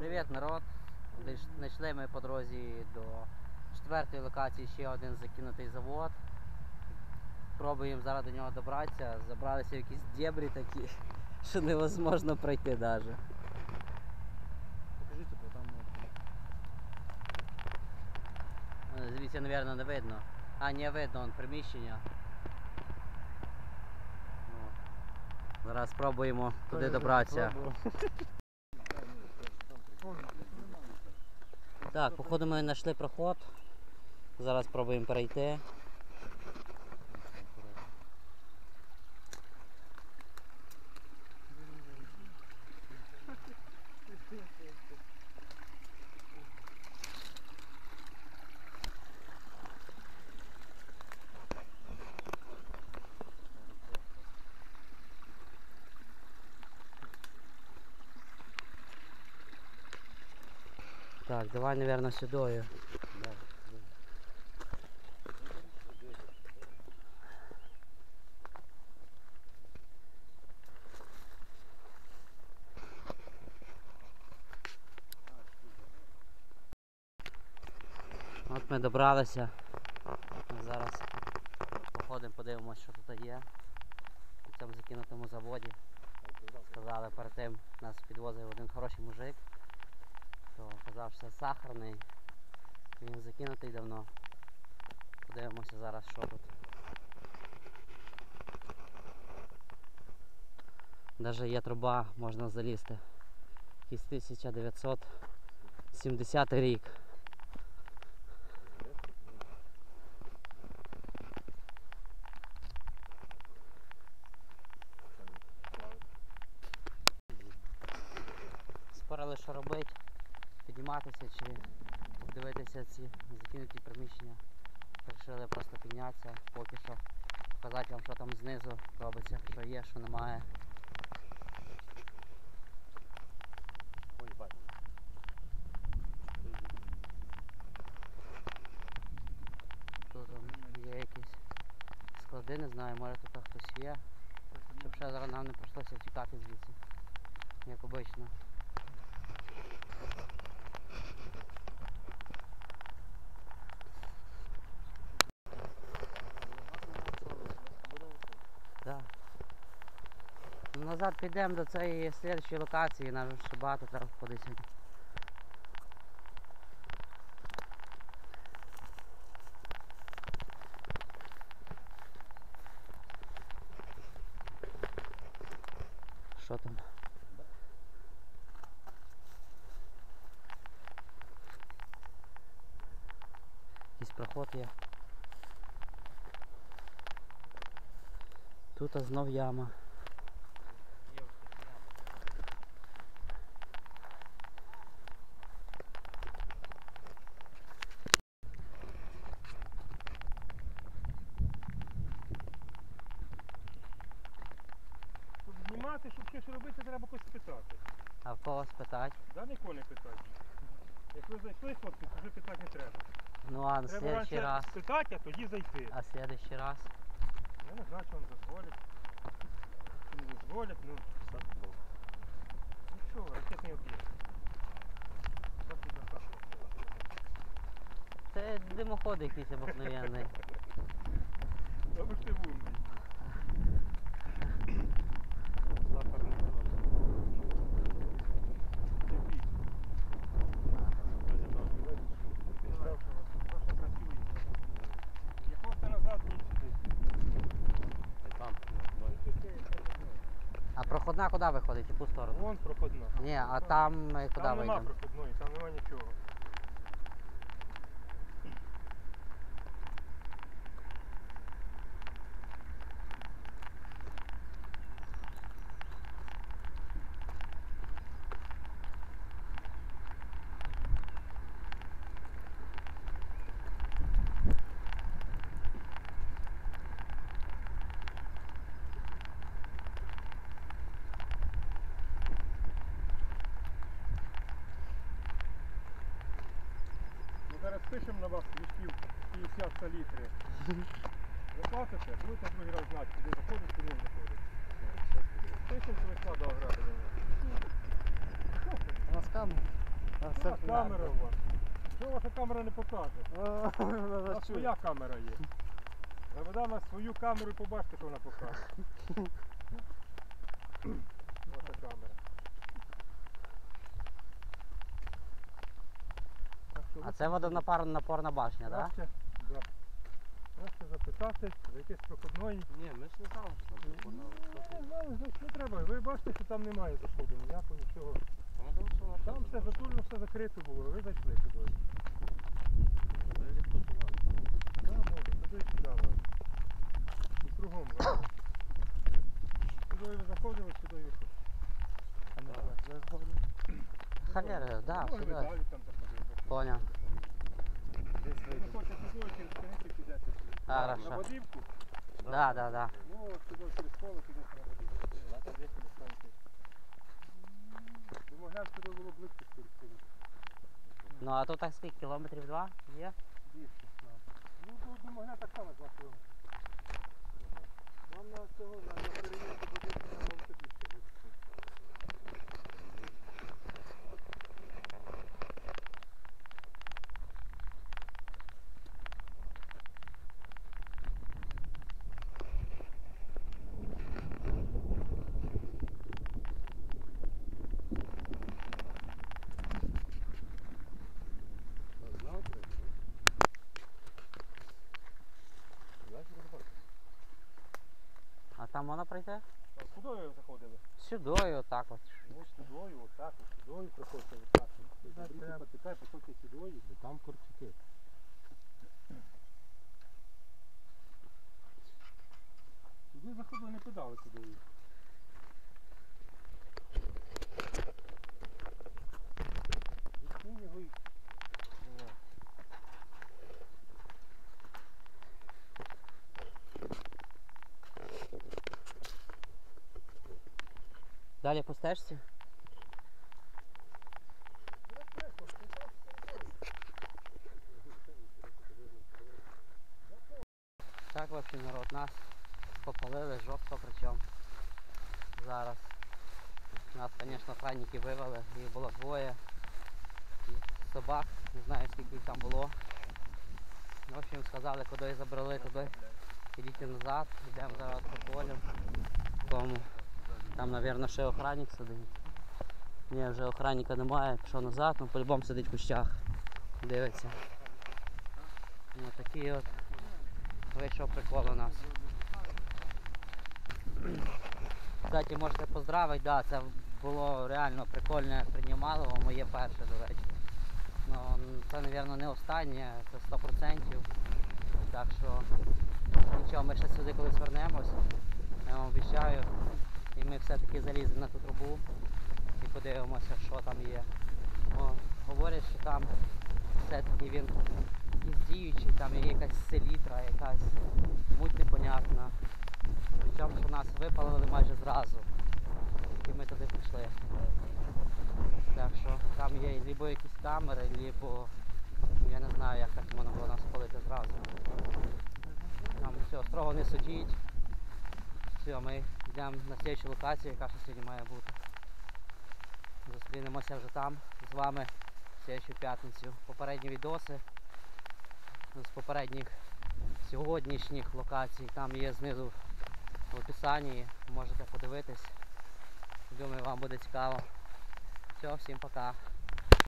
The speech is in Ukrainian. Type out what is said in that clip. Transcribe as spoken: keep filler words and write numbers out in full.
Привіт, народ! Знайшли ми по дорозі до четвертої локації ще один закинутий завод. Пробуємо зараз до нього добратися. Забралися в якісь дебрі такі, що невозможно пройти навіть. Покажіть, бо там... Звідси, мабуть, не видно. А, не видно, вон приміщення. О. Зараз спробуємо туди добратися. Так, походу ми знайшли проход. Зараз спробуємо перейти. Так, давай, наверное, сюди. От ми добралися. Зараз походимо, подивимося, що тут є. У цьому закинутому заводі. Сказали, перед тим нас підвозив один хороший мужик. То казав, що це сахарний. Він закинутий давно. Подивимося зараз, що тут. Навіть є труба, можна залізти. Якийсь тисяча дев'ятсот сімдесятий рік. Спорили, що робити, підніматися чи подивитися ці закинуті приміщення. Вирішили просто піднятися, поки що показати вам, що там знизу робиться, що є, що немає. Тут є якісь склади, не знаю, може тут хтось є, щоб ще зараз нам не прийшлося втікати звідси, як обично. Да. Назад підемо до цієї слідчої локації, нам ще багато треба входить сьогодні. Що там? Якийсь проход є. Тут знов яма. Тут знімати, щоб щось робити, треба когось спитати. А в кого спитати? Да, нікого не питати. Як ви зайшли, хлопці, то вже питати не треба. Ну а на Треба следующий раз. спитати, а тоді зайти. А следующий раз? Я не знаю, чи вам дозволять. Чи не дозволять, ну... Ну що, ракетний об'єкт. Що тут за кашу? Це димоход якийсь обикновенний. Добре ж ти вумний. Сахарний завод. Це пік. Просто працює. Якого це назад їдь сюди? Там. А проходна куди виходить? В яку сторону? Вон проходна. Ні, а там е, куди Там нема вийдемо? проходної, там нема нічого. Зараз пишемо на вас ліштів п'ятдесят літрів. Заплатите, будете другий раз знати, куди заходить, куди не заходить. Пишемо, що ви складу ограду. Ласкаво. А, камера у вас. Що ваша камера не покаже? У нас своя камера є. Заведа на свою камеру і побачите, що вона покаже. Ваша камера. Так що А ви це водонапорна башня, так? краще, да. краще запитати, за якесь проходної. Ні, ми ж не знали, що там пропонували. Не знаю, значить не треба. Ви бачите, що там немає заходу ніякого, нічого. Там все затулено, все закрито було, ви зайшли туди. Так, може, туди і сюди вас. І кругом вас. Сюди ви заходили, сюди і виходили. Халера, да, Може, ви сюди. далі там заходили. Поняв. Ви хочете сюди, через станицю підете. Хорошо. На водівку? Да, да, да. Ну, от сюди через поле підете на водівку. Там є біля станції. Ви могли б сюди було близько через поле. Ну а тут так скільки, кілометрів два є? Більше. Ну, тут до Могля так само два кілометри. Вам на цього, на, на перевірку будинку там можете більше бути. А там можна пройти? А куди ви заходили? Сюдою, отак от. Ось сюдою, отак, ось сюдою приходьте, отак. Бріться, потикай, приходьте сюдою, де там корчики. Туди заходили, не кидали сюдою. Відкинь його і... О. Далі по стежці. Так, в общем, народ, нас попалили жорстко причому. Зараз. Нас, звісно, охранники вивели, їх було двоє. І собак, не знаю скільки їх там було. В общем, сказали, куди забрали, туди. Ідіть назад, йдемо зараз по полю. Тому. Там, мабуть, ще охранник сидить. Ні, вже охранника немає, пішов назад, ну по-любому сидить в кущах. Дивиться. Ось такий от вийшов прикол у нас. Кстати, можете поздравити, да, це було реально прикольне приймалово, моє перше, до речі. Ну, це, мабуть, не останнє, це сто відсотків. Так що нічого, ми ще сюди колись вернемось, я вам обіцяю. І ми все-таки заліземо на ту трубу і подивимося, що там є. О, говорять, що там все-таки він із діючий, там є якась селітра, якась муть непонятна. Причому, що нас випалили майже зразу. І ми туди пішли. Так що там є либо якісь камери, либо я не знаю, як так можна було нас спалити зразу. Там все, строго не судіть. Все, ми йдемо на слідчу локацію, яка ще сьогодні має бути. Зустрінемося вже там з вами в слідчу п'ятницю. Попередні відоси з попередніх сьогоднішніх локацій, там є знизу в описанні, можете подивитись. Думаю, вам буде цікаво. Все, всім пока.